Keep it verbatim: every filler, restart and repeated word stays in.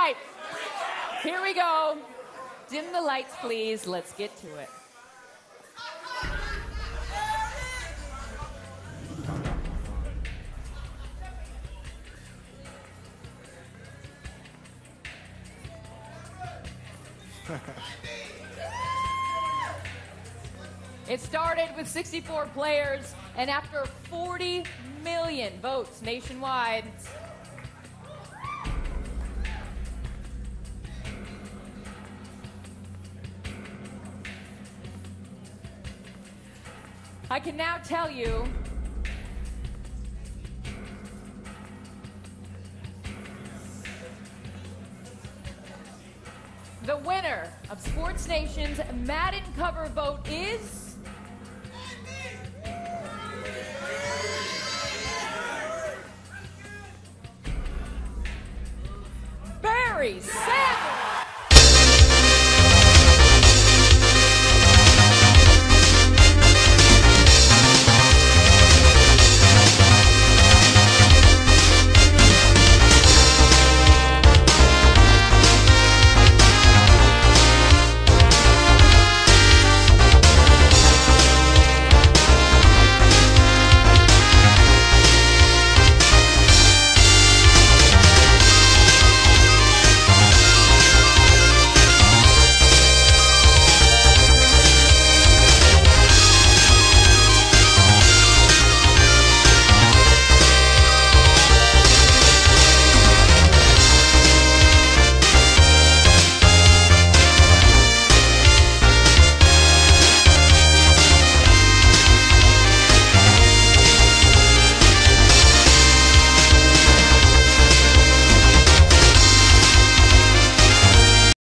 right. Here we go. Dim the lights, please. Let's get to it. It started with sixty-four players, and after forty million votes nationwide, I can now tell you the winner of Sports Nation's Madden cover vote is Barry Sanders.